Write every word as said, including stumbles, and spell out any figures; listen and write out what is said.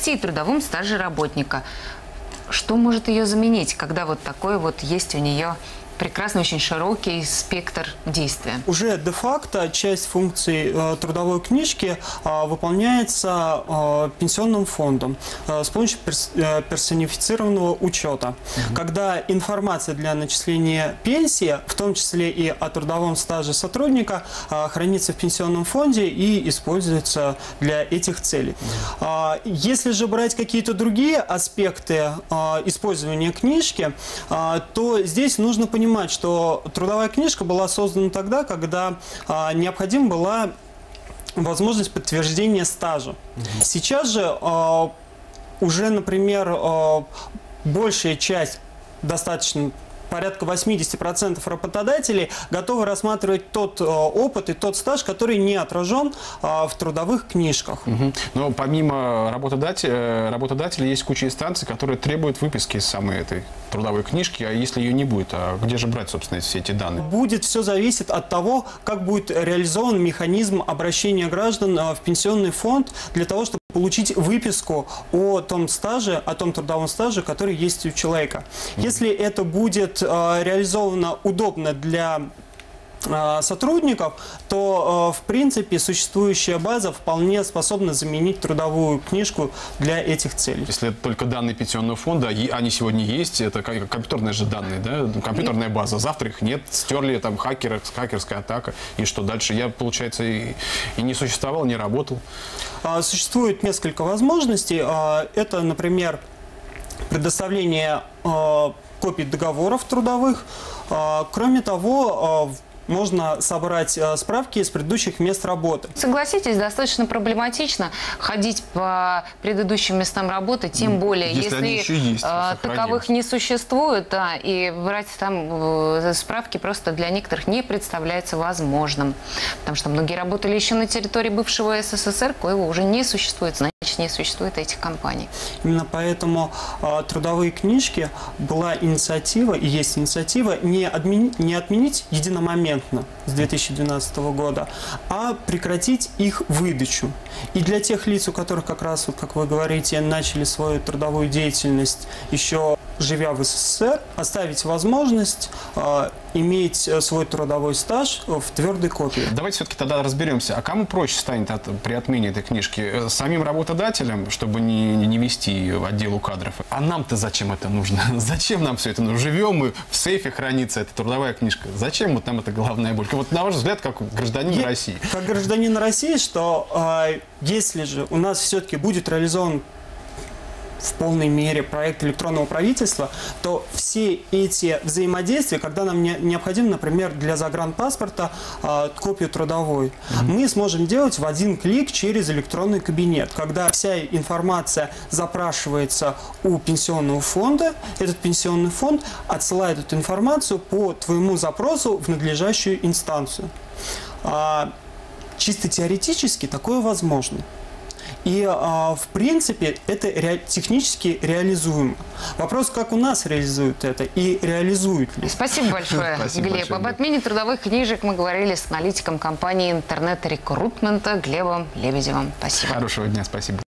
пенсии и трудовом стаже работника. Что может ее заменить, когда вот такой вот есть у нее прекрасный, очень широкий спектр действия? Уже де-факто часть функций э, трудовой книжки э, выполняется э, пенсионным фондом э, с помощью перс э, персонифицированного учета. Mm-hmm. Когда информация для начисления пенсии, в том числе и о трудовом стаже сотрудника, э, хранится в пенсионном фонде и используется для этих целей. Mm-hmm. э, если же брать какие-то другие аспекты э, использования книжки, э, то здесь нужно понимать, понимать, что трудовая книжка была создана тогда, когда а, необходима была возможность подтверждения стажа. Mm-hmm. Сейчас же а, уже, например, а, большая часть, достаточно порядка восьмидесяти процентов работодателей готовы рассматривать тот э, опыт и тот стаж, который не отражен э, в трудовых книжках. Угу. Но помимо работодателя, работодателя есть куча инстанций, которые требуют выписки из самой этой трудовой книжки, а если ее не будет, а где же брать, собственно, все эти данные? Будет все зависит от того, как будет реализован механизм обращения граждан э, в пенсионный фонд для того, чтобы получить выписку о том стаже, о том трудовом стаже, который есть у человека. Mm-hmm. Если это будет э, реализовано удобно для э, сотрудников, то, э, в принципе, существующая база вполне способна заменить трудовую книжку для этих целей. Если это только данные пенсионного фонда, они сегодня есть, это компьютерные же данные, да? Компьютерная база, завтра их нет, стерли, там хакеры, хакерская атака, и что дальше? Я, получается, и, и не существовал, не работал. Существует несколько возможностей. Это, например, предоставление копий договоров трудовых. Кроме того, можно собрать справки из предыдущих мест работы. Согласитесь, достаточно проблематично ходить по предыдущим местам работы, тем более, если, если есть, таковых не существует, да, и брать там справки просто для некоторых не представляется возможным. Потому что многие работали еще на территории бывшего СССР, коего уже не существует, значит, не существует этих компаний. Именно поэтому э, трудовые книжки была инициатива, и есть инициатива не, отменить, не отменить единомоментно с две тысячи двенадцатого года, а прекратить их выдачу. И для тех лиц, у которых как раз, вот, как вы говорите, начали свою трудовую деятельность еще живя в СССР, оставить возможность э, иметь свой трудовой стаж в твердой копии. Давайте все-таки тогда разберемся, а кому проще станет от, при отмене этой книжки? Самим работодателям, чтобы не, не вести в отделу кадров? А нам-то зачем это нужно? Зачем нам все это нужно? Живем мы, в сейфе хранится эта трудовая книжка. Зачем вот нам эта головная боль? Вот на ваш взгляд, как гражданин Я, России. Как гражданин России, что э, если же у нас все-таки будет реализован в полной мере проект электронного правительства, то все эти взаимодействия, когда нам не, необходимо, например, для загранпаспорта э, копию трудовой, mm-hmm. мы сможем делать в один клик через электронный кабинет. Когда вся информация запрашивается у пенсионного фонда, этот пенсионный фонд отсылает эту информацию по твоему запросу в надлежащую инстанцию. А, чисто теоретически такое возможно. И, в принципе, это ре технически реализуемо. Вопрос, как у нас реализуют это и реализуют ли. Спасибо большое, Спасибо Глеб. большое, Об отмене трудовых книжек мы говорили с аналитиком компании интернет-рекрутмента Глебом Лебедевым. Спасибо. Хорошего дня, спасибо.